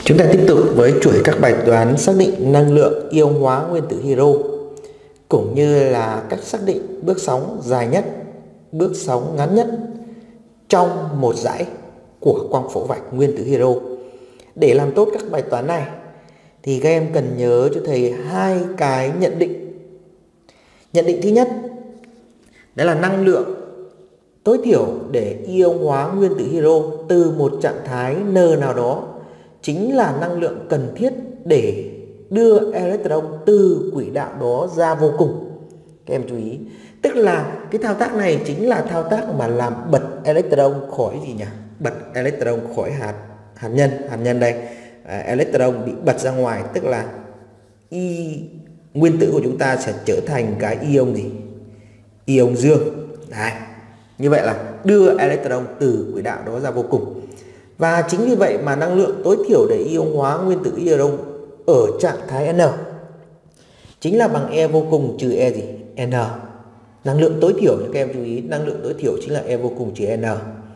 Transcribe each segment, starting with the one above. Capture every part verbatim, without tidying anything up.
Chúng ta tiếp tục với chuỗi các bài toán xác định năng lượng ion hóa nguyên tử hydro, cũng như là cách xác định bước sóng dài nhất, bước sóng ngắn nhất trong một dải của quang phổ vạch nguyên tử hydro. Để làm tốt các bài toán này thì các em cần nhớ cho thầy hai cái nhận định. Nhận định thứ nhất, đó là năng lượng tối thiểu để ion hóa nguyên tử hydro từ một trạng thái N nào đó chính là năng lượng cần thiết để đưa electron từ quỹ đạo đó ra vô cùng. Các em chú ý, tức là cái thao tác này chính là thao tác mà làm bật electron khỏi gì nhỉ? Bật electron khỏi hạt hạt nhân, hạt nhân đây. À, electron bị bật ra ngoài, tức là y nguyên tử của chúng ta sẽ trở thành cái ion gì? Ion dương. Đấy. Như vậy là đưa electron từ quỹ đạo đó ra vô cùng. Và chính vì vậy mà năng lượng tối thiểu để ion hóa nguyên tử hydro ở trạng thái N chính là bằng E vô cùng trừ E gì? N. Năng lượng tối thiểu, các em chú ý, năng lượng tối thiểu chính là E vô cùng trừ N.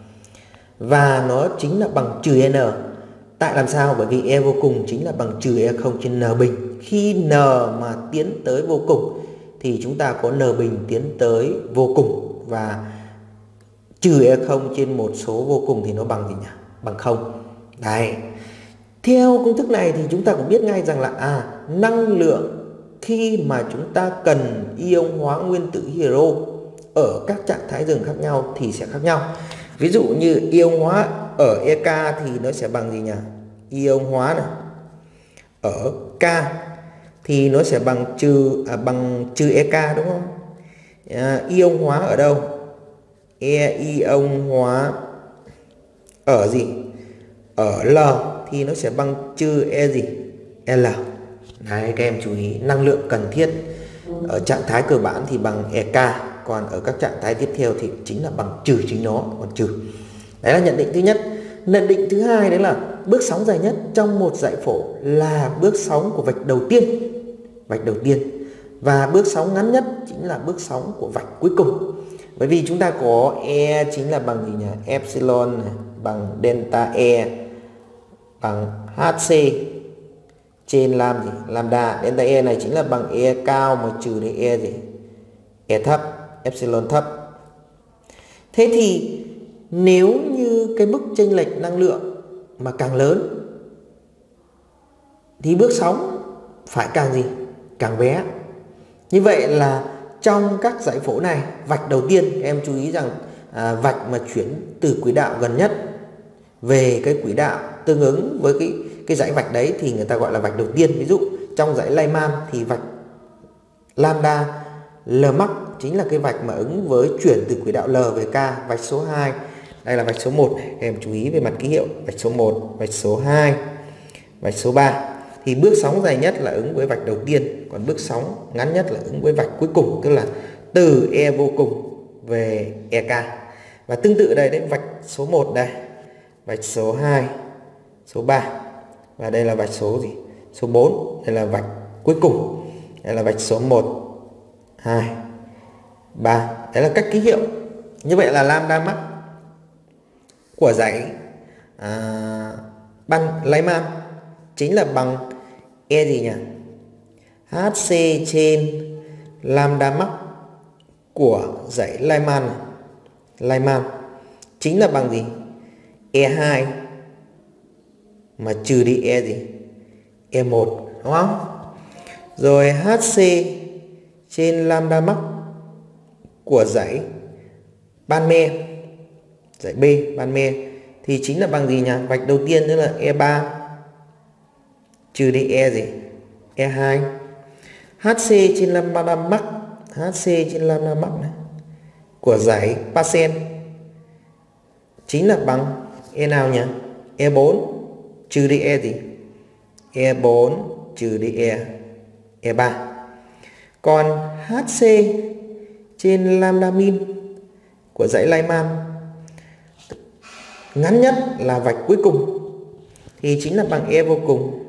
Và nó chính là bằng trừ N. Tại làm sao? Bởi vì E vô cùng chính là bằng trừ E không trên N bình. Khi N mà tiến tới vô cùng thì chúng ta có N bình tiến tới vô cùng, và trừ E không trên một số vô cùng thì nó bằng gì nhỉ? Bằng không. Đấy. Theo công thức này thì chúng ta cũng biết ngay rằng là à, năng lượng khi mà chúng ta cần ion hóa nguyên tử hydro ở các trạng thái dừng khác nhau thì sẽ khác nhau. Ví dụ như ion hóa ở E K thì nó sẽ bằng gì nhỉ? Ion hóa này ở K thì nó sẽ bằng trừ à, bằng trừ E K, đúng không? À, ion hóa ở đâu? E ion hóa ở gì? Ở L thì nó sẽ bằng trừ E gì? L. Đấy, các em chú ý, năng lượng cần thiết ở trạng thái cơ bản thì bằng E K, còn ở các trạng thái tiếp theo thì chính là bằng trừ chính nó, còn trừ. Đấy là nhận định thứ nhất. Nhận định thứ hai đấy là bước sóng dài nhất trong một dải phổ là bước sóng của vạch đầu tiên, vạch đầu tiên. Và bước sóng ngắn nhất chính là bước sóng của vạch cuối cùng. Bởi vì chúng ta có E chính là bằng gì nhỉ? Epsilon này, bằng delta E bằng Hc trên lam gì? Lambda. Delta E này chính là bằng E cao mà trừ đi E gì? E thấp, epsilon thấp. Thế thì nếu như cái mức chênh lệch năng lượng mà càng lớn thì bước sóng phải càng gì? Càng bé. Như vậy là trong các dải phổ này, vạch đầu tiên em chú ý rằng à, vạch mà chuyển từ quỹ đạo gần nhất về cái quỹ đạo tương ứng với cái cái dãy vạch đấy thì người ta gọi là vạch đầu tiên. Ví dụ trong dãy Lyman thì vạch lambda L max chính là cái vạch mà ứng với chuyển từ quỹ đạo L về K. Vạch số hai, đây là vạch số một, em chú ý về mặt ký hiệu. Vạch số một, vạch số hai, vạch số ba. Thì bước sóng dài nhất là ứng với vạch đầu tiên, còn bước sóng ngắn nhất là ứng với vạch cuối cùng, tức là từ E vô cùng về E K. Và tương tự đây, đấy vạch số một đây, vạch số hai, số ba, và đây là vạch số gì? Số bốn, đây là vạch cuối cùng. Đây là vạch số một, hai, ba. Đấy là cách ký hiệu. Như vậy là lambda max của dãy à, ban Lyman chính là bằng E gì nhỉ? Hc trên lambda max của dãy Lyman này. Lyman chính là bằng gì? E hai mà trừ đi E gì? E một, đúng không? Rồi Hc trên lambda max của dãy ban me, dãy B ban me thì chính là bằng gì nhỉ? Vạch đầu tiên tức là E ba trừ đi E gì? E hai. Hc trên lambda max, Hc trên lambda max này của dãy Paschen chính là bằng E nào nhỉ? E bốn trừ đi E gì? E bốn trừ đi E E ba. Còn Hc trên lambda min của dãy Lyman ngắn nhất là vạch cuối cùng thì chính là bằng E vô cùng.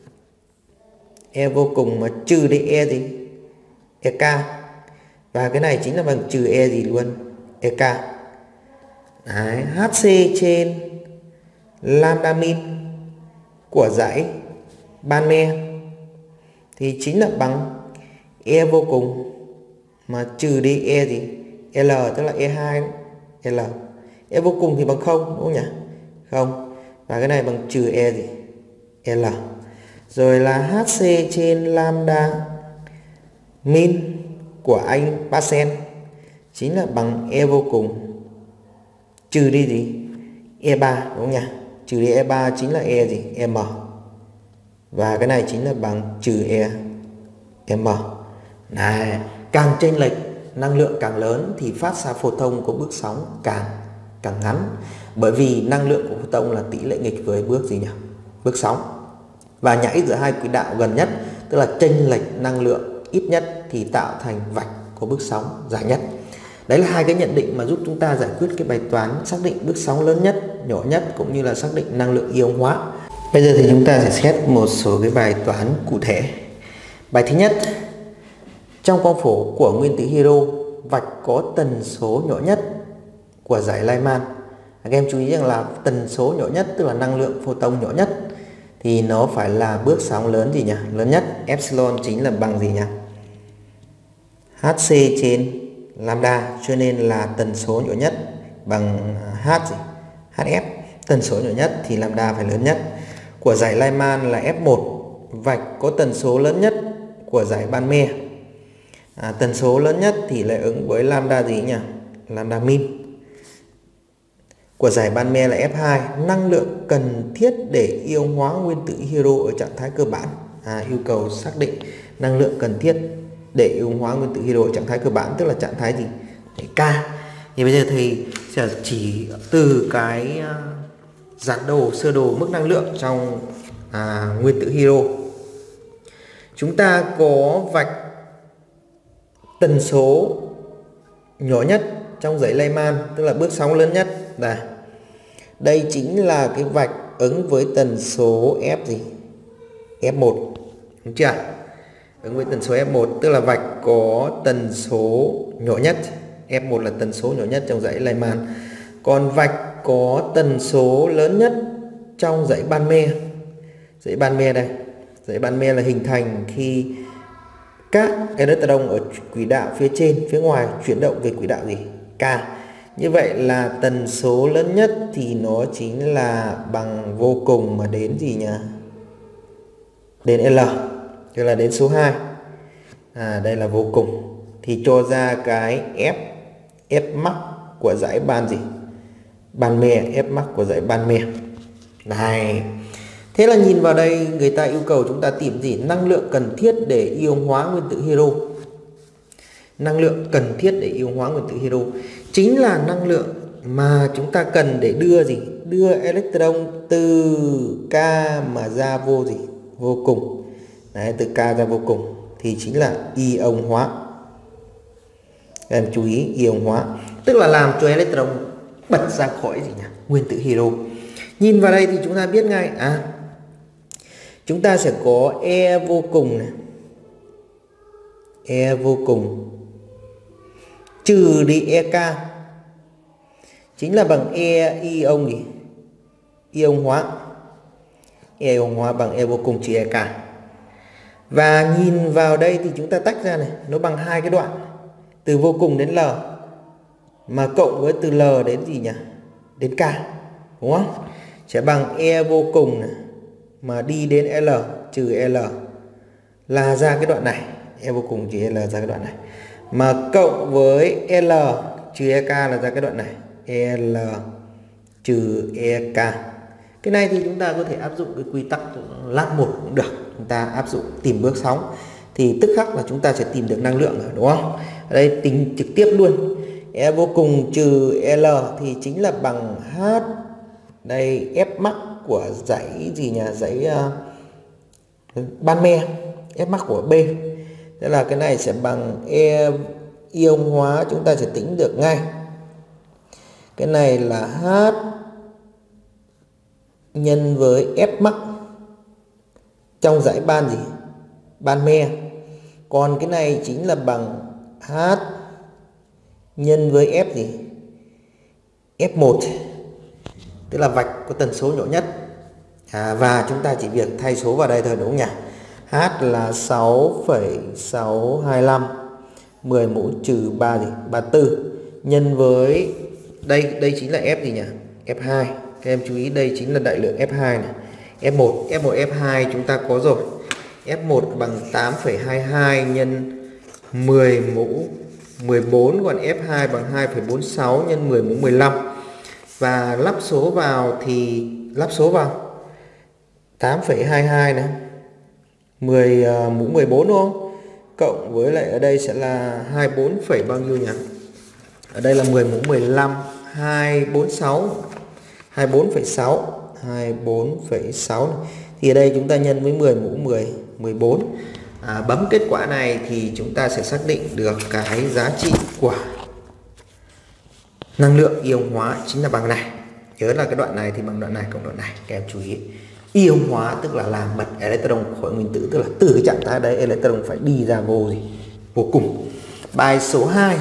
E vô cùng mà trừ đi E gì? E K. Và cái này chính là bằng trừ E gì luôn? E K. Đấy, Hc trên lambda min của dãy ban me thì chính là bằng E vô cùng mà trừ đi E gì? L, tức là E hai L. E vô cùng thì bằng không, đúng không nhỉ? Không. Và cái này bằng trừ E gì? L. Rồi là hát xê trên lambda min của anh Paschen chính là bằng E vô cùng trừ đi gì? E ba, đúng không nhỉ? Trừ đi E ba chính là E gì? M. Và cái này chính là bằng trừ E M. Này, càng chênh lệch năng lượng càng lớn thì phát ra photon của bước sóng càng càng ngắn, bởi vì năng lượng của photon là tỷ lệ nghịch với bước gì nhỉ? Bước sóng. Và nhảy giữa hai quỹ đạo gần nhất, tức là chênh lệch năng lượng ít nhất thì tạo thành vạch của bước sóng dài nhất. Đấy là hai cái nhận định mà giúp chúng ta giải quyết cái bài toán xác định bước sóng lớn nhất, nhỏ nhất cũng như là xác định năng lượng ion hóa. Bây giờ thì chúng ta sẽ xét một số cái bài toán cụ thể. Bài thứ nhất, trong quang phổ của nguyên tử hydro, vạch có tần số nhỏ nhất của dải Lyman. Các em chú ý rằng là tần số nhỏ nhất tức là năng lượng photon nhỏ nhất thì nó phải là bước sóng lớn gì nhỉ? Lớn nhất. Epsilon chính là bằng gì nhỉ? hát xê trên lambda, cho nên là tần số nhỏ nhất bằng H gì? hát ép. Tần số nhỏ nhất thì lambda phải lớn nhất. Của dải Lyman là F một, vạch có tần số lớn nhất của dải ban me. À, tần số lớn nhất thì lại ứng với lambda gì nhỉ? Lambda min. Của giải ban me là F hai, năng lượng cần thiết để ion hóa nguyên tử hydro ở trạng thái cơ bản. À, yêu cầu xác định năng lượng cần thiết để ion hóa nguyên tử hydro ở trạng thái cơ bản, tức là trạng thái gì? K. Thì bây giờ thầy sẽ chỉ từ cái giản đồ, sơ đồ mức năng lượng trong à, nguyên tử hydro. Chúng ta có vạch tần số nhỏ nhất trong dãy Lyman, tức là bước sóng lớn nhất. Đây, đây chính là cái vạch ứng với tần số F gì? F một, đúng chưa? Ứng với tần số F một, tức là vạch có tần số nhỏ nhất. F một là tần số nhỏ nhất trong dãy Lyman. Còn vạch có tần số lớn nhất trong dãy ban me. Dãy ban me đây. Dãy ban me là hình thành khi các electron ở quỹ đạo phía trên, phía ngoài chuyển động về quỹ đạo gì? K. Như vậy là tần số lớn nhất thì nó chính là bằng vô cùng mà đến gì nhỉ? Đến L, tức là đến số hai. À, đây là vô cùng. Thì cho ra cái F, F max của dãy ban gì? Ban me, F max của dãy ban me. Này. Thế là nhìn vào đây người ta yêu cầu chúng ta tìm gì? Năng lượng cần thiết để ion hóa nguyên tử hydro. Năng lượng cần thiết để ion hóa nguyên tử hydro chính là năng lượng mà chúng ta cần để đưa gì? Đưa electron từ K mà ra vô gì? Vô cùng. Đấy, từ K ra vô cùng thì chính là ion hóa. Các em chú ý, ion hóa tức là làm cho electron bật ra khỏi gì nhỉ? Nguyên tử hydro. Nhìn vào đây thì chúng ta biết ngay, à chúng ta sẽ có E vô cùng này. E vô cùng trừ đi E K chính là bằng E ion gì? Ion hóa. E ion hóa bằng E vô cùng trừ E K. Và nhìn vào đây thì chúng ta tách ra này, nó bằng hai cái đoạn từ vô cùng đến L mà cộng với từ L đến gì nhỉ? Đến K, đúng không? Sẽ bằng E vô cùng này mà đi đến L trừ L là ra cái đoạn này. E vô cùng trừ L ra cái đoạn này. Mà cộng với L trừ E K là ra cái đoạn này. L trừ E K. Cái này thì chúng ta có thể áp dụng cái quy tắc lát một cũng được. Chúng ta áp dụng tìm bước sóng thì tức khắc là chúng ta sẽ tìm được năng lượng rồi, đúng không? Ở đây tính trực tiếp luôn. E vô cùng trừ L thì chính là bằng H. Đây F max của dãy gì nhỉ? Dãy uh, ban me. F max của B. Thế là cái này sẽ bằng E ion hóa, chúng ta sẽ tính được ngay. Cái này là H nhân với F max trong dãy ban gì? Ban me. Còn cái này chính là bằng H nhân với F gì? F một. Tức là vạch có tần số nhỏ nhất. À, và chúng ta chỉ việc thay số vào đây thôi đúng không nhỉ? H là sáu phẩy sáu hai lăm, mười mũ trừ ba gì? ba mươi tư nhân với đây, đây chính là F gì nhỉ? F hai. Các em chú ý đây chính là đại lượng F hai này. F một, F một F hai chúng ta có rồi. F một bằng tám phẩy hai hai nhân mười mũ mười bốn, còn F hai bằng hai phẩy bốn sáu nhân mười mũ mười lăm. Và lắp số vào thì lắp số vào tám phẩy hai hai này, mười uh, mũ mười bốn đúng không? Cộng với lại ở đây sẽ là hai mươi bốn phẩy bao nhiêu nhỉ? Ở đây là mười mũ mười lăm, hai trăm bốn mươi sáu, hai mươi bốn phẩy sáu, hai mươi bốn phẩy sáu. Thì ở đây chúng ta nhân với mười mũ mười, mười bốn. À, bấm kết quả này thì chúng ta sẽ xác định được cái giá trị của năng lượng ion hóa chính là bằng này. Nhớ là cái đoạn này thì bằng đoạn này cộng đoạn này. Các em chú ý. Ion hóa tức là làm bật electron khỏi nguyên tử, tức là từ cái trạng thái đấy electron phải đi ra vô gì? Vô cùng. Bài số hai.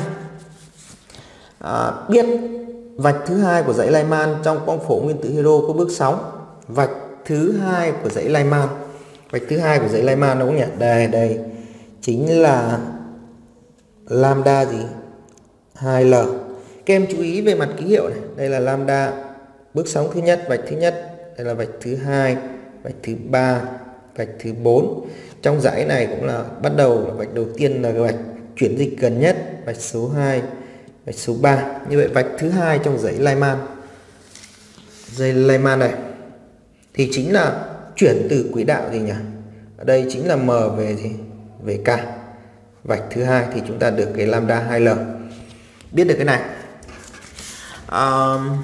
À, biết vạch thứ hai của dãy Lyman trong quang phổ nguyên tử hydro có bước sóng. Vạch thứ hai của dãy Lyman. Vạch thứ hai của dãy Lyman đúng không nhỉ? Đây đây chính là lambda gì? hai L. Các em chú ý về mặt ký hiệu này. Đây là lambda bước sóng thứ nhất, vạch thứ nhất. Đây là vạch thứ hai, vạch thứ ba, vạch thứ bốn. Trong dãy này cũng là bắt đầu là vạch đầu tiên là vạch chuyển dịch gần nhất, vạch số hai, vạch số ba. Như vậy vạch thứ hai trong dãy Lyman, dãy Lyman này thì chính là chuyển từ quỹ đạo gì nhỉ? Ở đây chính là m về gì? Về k. Vạch thứ hai thì chúng ta được cái lambda hai L. Biết được cái này. Um,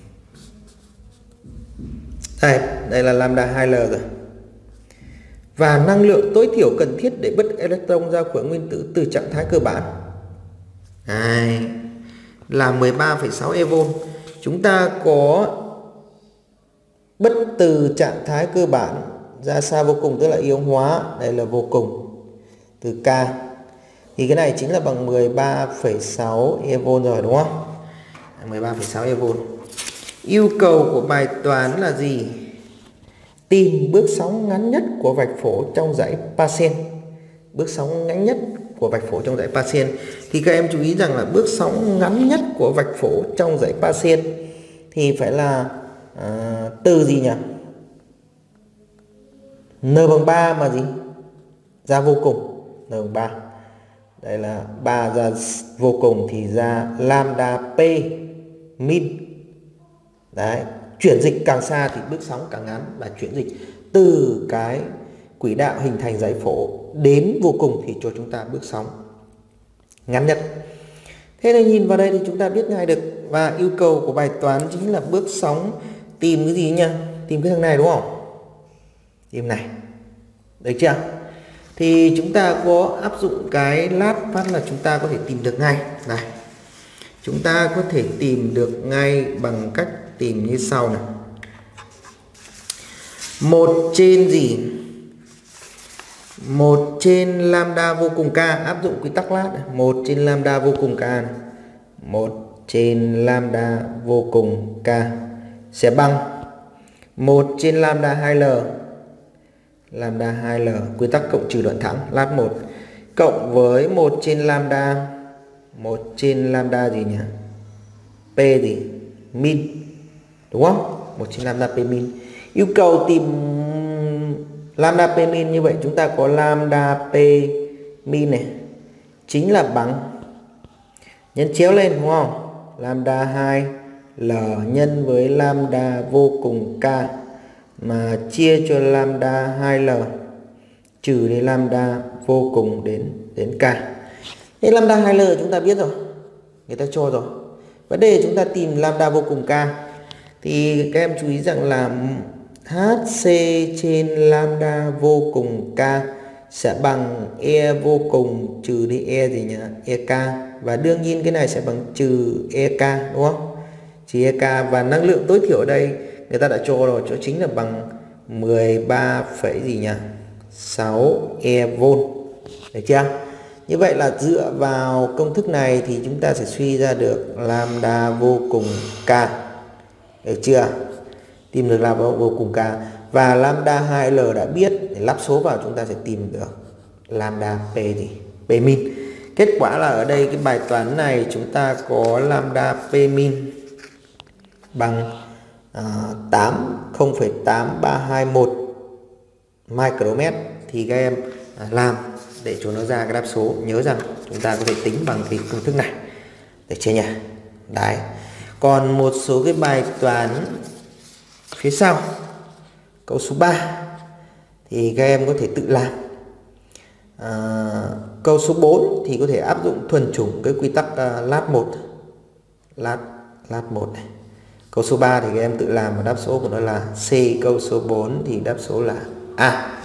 Đây, đây là lambda hai L rồi. Và năng lượng tối thiểu cần thiết để bứt electron ra khỏi nguyên tử từ trạng thái cơ bản đây, là mười ba phẩy sáu eV. Chúng ta có bứt từ trạng thái cơ bản ra xa vô cùng, tức là ion hóa. Đây là vô cùng từ K. Thì cái này chính là bằng mười ba phẩy sáu eV rồi đúng không? mười ba phẩy sáu eV. Yêu cầu của bài toán là gì? Tìm bước sóng ngắn nhất của vạch phổ trong dãy Paschen. Bước sóng ngắn nhất của vạch phổ trong dãy Paschen. Thì các em chú ý rằng là bước sóng ngắn nhất của vạch phổ trong dãy Paschen thì phải là à, từ gì nhỉ? N bằng ba mà gì? Ra vô cùng. N bằng ba. Đây là ba ra vô cùng thì ra lambda P min. Đấy, chuyển dịch càng xa thì bước sóng càng ngắn, và chuyển dịch từ cái quỹ đạo hình thành dãy phổ đến vô cùng thì cho chúng ta bước sóng ngắn nhất. Thế nên nhìn vào đây thì chúng ta biết ngay được. Và yêu cầu của bài toán chính là bước sóng tìm cái gì nhỉ? Tìm cái thằng này đúng không? Tìm này. Được chưa? Thì chúng ta có áp dụng cái lát phát là chúng ta có thể tìm được ngay. Này. Chúng ta có thể tìm được ngay bằng cách tìm như sau này. Một trên gì? Một trên lambda vô cùng k, áp dụng quy tắc lát này. Một trên lambda vô cùng k này. Một trên lambda vô cùng k sẽ bằng một trên lambda hai L. Lambda hai L quy tắc cộng trừ đoạn thẳng lát một cộng với một trên lambda một trên lambda gì nhỉ? P gì? Min. Đúng không? một trên lambda P min. Yêu cầu tìm lambda P min, như vậy chúng ta có lambda P min này chính là bằng nhân chéo lên đúng không? Lambda hai L nhân với lambda vô cùng k mà chia cho lambda hai L trừ đi lambda vô cùng đến đến k. Thế lambda hai L chúng ta biết rồi, người ta cho rồi. Vấn đề chúng ta tìm lambda vô cùng k thì các em chú ý rằng là hc trên lambda vô cùng k sẽ bằng e vô cùng trừ đi e gì nhỉ? Ek. Và đương nhiên cái này sẽ bằng trừ ek đúng không? Trừ ek, và năng lượng tối thiểu ở đây người ta đã cho rồi, cho chính là bằng mười ba phẩy gì nhỉ? sáu eV. Được chưa? Như vậy là dựa vào công thức này thì chúng ta sẽ suy ra được lambda vô cùng k. Được chưa? Tìm được lambda vô cùng k. và lambda hai L đã biết, để lắp số vào chúng ta sẽ tìm được lambda P gì? P min. Kết quả là ở đây cái bài toán này chúng ta có lambda P min bằng uh, không phẩy tám ba hai mốt micromet, thì các em uh, làm để cho nó ra cái đáp số. Nhớ rằng chúng ta có thể tính bằng cái công thức này, được chưa nhỉ? Đấy. Còn một số cái bài toán phía sau, câu số ba thì các em có thể tự làm. À, câu số bốn thì có thể áp dụng thuần chủng cái quy tắc uh, lát một, lát lát một này. Câu số ba thì các em tự làm và đáp số của nó là C. Câu số bốn thì đáp số là A.